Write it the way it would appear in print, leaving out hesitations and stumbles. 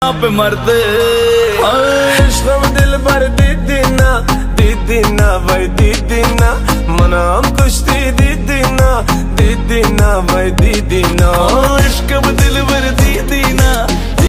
आप मरते इश्क़ दिल भर दीदी ना भाई दीदी ना मना हम कुश्ती दीदी ना भाई दीदी ना।